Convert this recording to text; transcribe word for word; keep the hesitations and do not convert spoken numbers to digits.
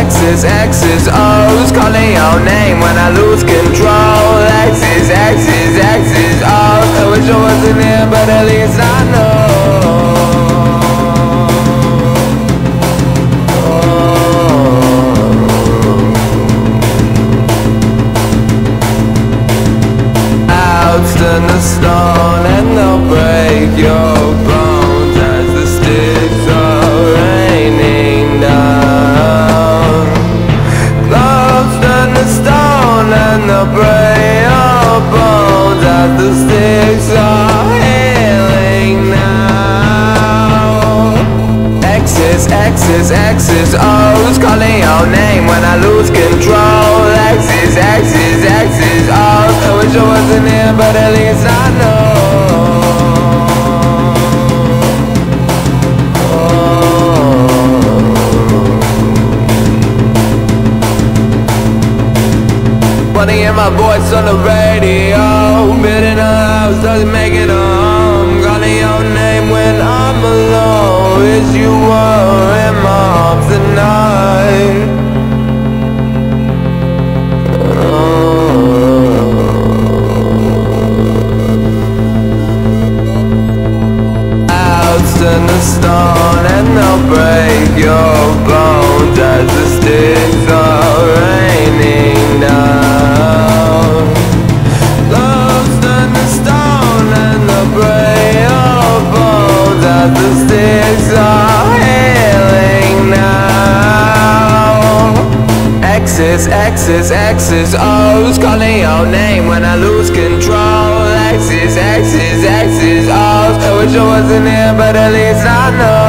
X's, X's, O's, calling your name when I lose control. X's, X's, X's, O's, I wish I wasn't here, but at least I know. Turn the stone and they'll break your bones as the sticks are raining down. Clouds turn to stone and they'll break your bones as the sticks are healing now. X's, X's, X's, O's, calling your name when I lose control. X's, X's, X's, O's, I wish I wasn't here, but at least I know. Wanna hear my voice on the radio, building a house, doesn't make it home. Calling your name when I'm alone. Wish you were in my arms tonight. Turn the stone and they'll break your bones as the sticks are raining down. Love's turn to stone and they'll break your bones as the sticks are healing now. X's, X's, X's, O's, calling your name when I lose control. X's, X's, X's, O's, I wish I wasn't here, but at least I know.